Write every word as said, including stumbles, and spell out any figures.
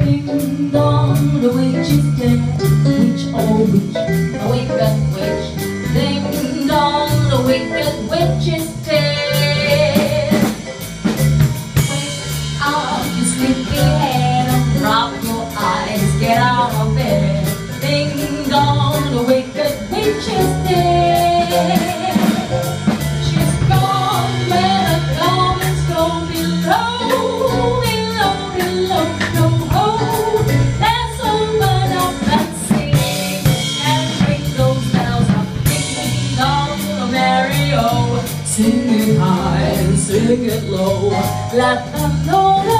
Ding dong, the witch is dead. Witch, oh witch, the wicked witch. Ding dong, the wicked witch is dead. Wake up, you sleepy head, and rub your eyes, get out of bed. Ding dong, the wicked witch is dead. She's gone where the goblins go below, below, below. No hope, let's open up and sing and ring those bells up. Ding dong, the merry-o, sing it high and sing it low. Let them know.